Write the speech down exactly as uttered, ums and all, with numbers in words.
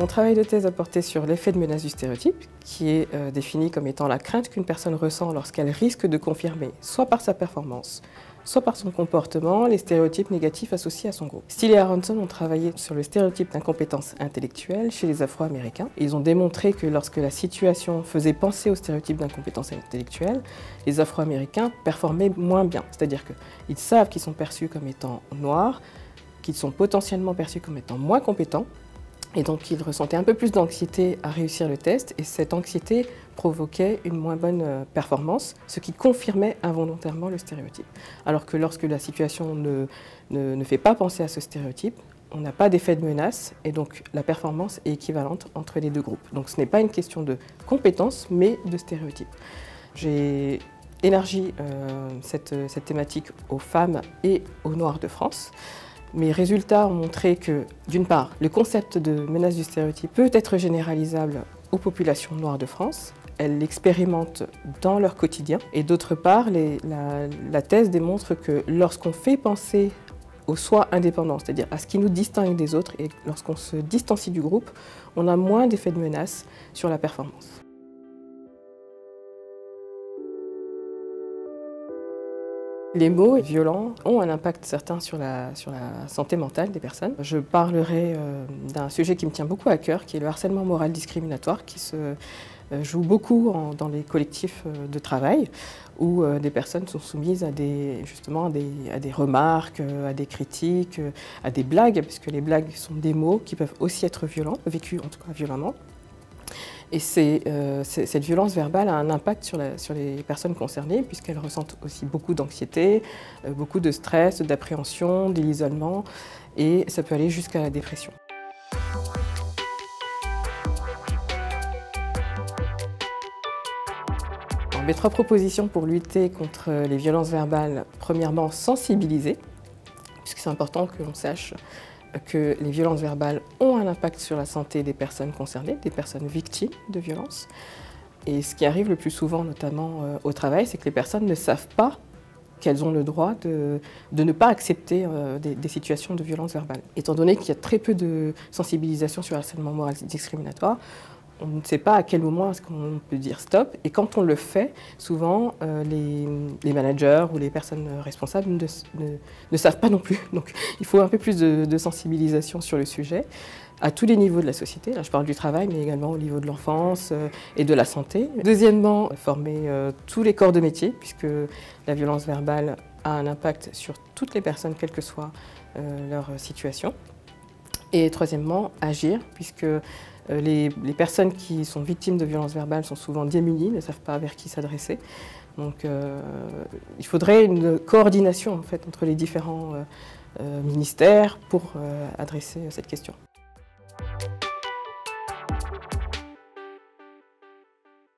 mon travail de thèse a porté sur l'effet de menace du stéréotype, qui est euh, défini comme étant la crainte qu'une personne ressent lorsqu'elle risque de confirmer, soit par sa performance, soit par son comportement, les stéréotypes négatifs associés à son groupe. Steele et Aronson ont travaillé sur le stéréotype d'incompétence intellectuelle chez les Afro-Américains. Ils ont démontré que lorsque la situation faisait penser au stéréotype d'incompétence intellectuelle, les Afro-Américains performaient moins bien. C'est-à-dire qu'ils savent qu'ils sont perçus comme étant noirs, qu'ils sont potentiellement perçus comme étant moins compétents, et donc ils ressentaient un peu plus d'anxiété à réussir le test, et cette anxiété provoquait une moins bonne performance, ce qui confirmait involontairement le stéréotype. Alors que lorsque la situation ne, ne, ne fait pas penser à ce stéréotype, on n'a pas d'effet de menace, et donc la performance est équivalente entre les deux groupes. Donc ce n'est pas une question de compétence, mais de stéréotype. J'ai élargi euh, cette, cette thématique aux femmes et aux Noirs de France. Mes résultats ont montré que, d'une part, le concept de menace du stéréotype peut être généralisable aux populations noires de France. Elles l'expérimentent dans leur quotidien. Et d'autre part, les, la, la thèse démontre que lorsqu'on fait penser au soi indépendant, c'est-à-dire à ce qui nous distingue des autres, et lorsqu'on se distancie du groupe, on a moins d'effet de menace sur la performance. Les mots violents ont un impact certain sur la, sur la santé mentale des personnes. Je parlerai euh, d'un sujet qui me tient beaucoup à cœur, qui est le harcèlement moral discriminatoire, qui se euh, joue beaucoup en, dans les collectifs euh, de travail, où euh, des personnes sont soumises à des, justement, à des, à des remarques, euh, à des critiques, euh, à des blagues, puisque les blagues sont des mots qui peuvent aussi être violents, vécus en tout cas violemment. Et euh, cette violence verbale a un impact sur, la, sur les personnes concernées, puisqu'elles ressentent aussi beaucoup d'anxiété, euh, beaucoup de stress, d'appréhension, de l'isolement, et ça peut aller jusqu'à la dépression. Alors, mes trois propositions pour lutter contre les violences verbales: premièrement, sensibiliser, puisque c'est important que l'on sache que les violences verbales ont un impact sur la santé des personnes concernées, des personnes victimes de violences. Et ce qui arrive le plus souvent, notamment euh, au travail, c'est que les personnes ne savent pas qu'elles ont le droit de, de ne pas accepter euh, des, des situations de violence verbale. Étant donné qu'il y a très peu de sensibilisation sur le harcèlement moral discriminatoire, on ne sait pas à quel moment est-ce qu'on peut dire stop, et quand on le fait, souvent euh, les, les managers ou les personnes responsables ne, ne, ne savent pas non plus. Donc il faut un peu plus de, de sensibilisation sur le sujet, à tous les niveaux de la société. Là je parle du travail, mais également au niveau de l'enfance euh, et de la santé. Deuxièmement, former euh, tous les corps de métier, puisque la violence verbale a un impact sur toutes les personnes, quelle que soit euh, leur situation. Et troisièmement, agir, puisque Les, les personnes qui sont victimes de violences verbales sont souvent démunies, ne savent pas vers qui s'adresser. Donc euh, il faudrait une coordination en fait, entre les différents euh, euh, ministères pour euh, adresser cette question.